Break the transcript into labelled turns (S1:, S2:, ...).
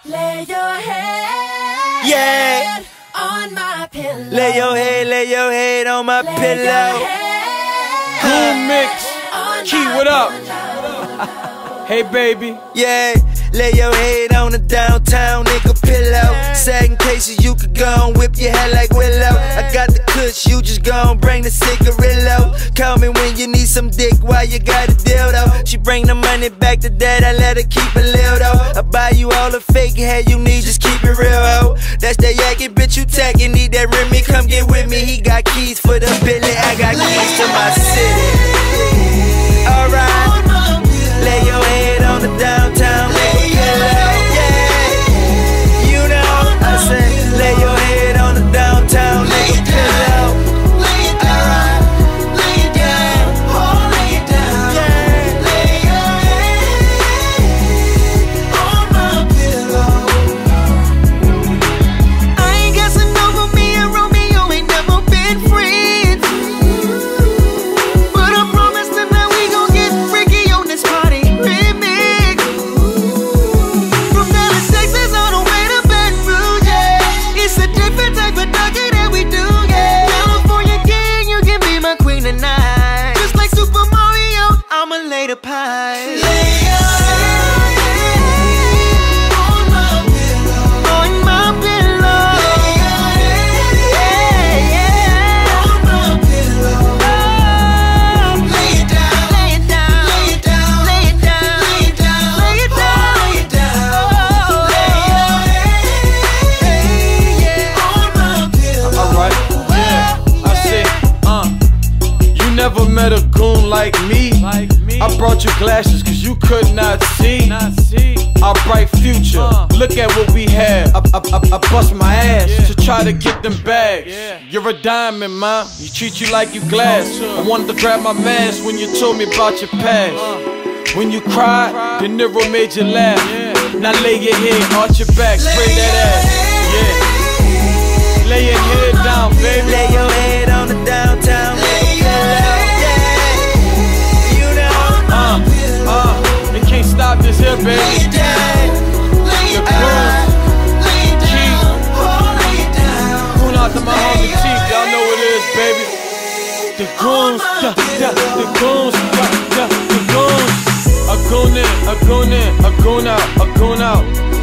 S1: Lay your head,
S2: yeah,
S1: on my pillow.
S2: lay your head on my pillow.
S3: Goon mix. Key, what up? Hey, baby.
S2: Yeah, lay your head on the downtown nigga pillow. Sagging cases, you could go and whip your hair like Willow. I got the kush, you just go and bring the cigarillo. Call me when you need some dick while you got a dildo. She bring the money back to dad, I let her keep a little though. I buy you all the fake hair you need, just keep it real, ho. That's that yakky bitch you tagging, need that Remy, come get with me. He got keys for the Billy, I got keys to my city. Alright, lay your head on the downtown nigga pillow, yeah. You know, I said, lay your head on the downtown nigga pillow. Alright, lay it down, oh lay it down, yeah. Lay your head on my pillow.
S4: I ain't guessing over me and Romeo ain't never been friends, but I promise tonight we gon' get freaky on this party remix. From Dallas, Texas, all the way to Baton Rouge, yeah. It's a different type of doggy that we do, yeah. California king, you can be my queen tonight. Just like Super Mario, I'ma lay the pipe. Lay your head on my pillow, on my pillow. Lay your head, yeah, on my pillow. Oh, lay it down, lay it down, lay it down, lay it down, lay it down, lay it down, lay it down. Oh, lay your head, yeah, on my pillow.
S3: Alright, yeah, I said, you never met a goon like me. I brought you glasses cause you could not see our bright future. Look at what we have. I bust my ass to try to get them bags. You're a diamond, man. You treat you like you glass. I wanted to grab my mask when you told me about your past. When you cried, De Niro made you laugh. Now lay your head, arch your back, spray that ass. Yeah. Lay your head down, baby.
S2: Lay your head on the downtown nigga pillow, yeah. You know,
S3: They can't stop this here, baby.
S4: Lay it down, lay it
S3: The
S4: down,
S3: Goon.
S4: lay it down, oh lay it down.
S3: Goon out to my homie Chief, y'all know what it is, baby. The goons, the goons, the goons. A goon in, a goon in, a goon out, a goon out.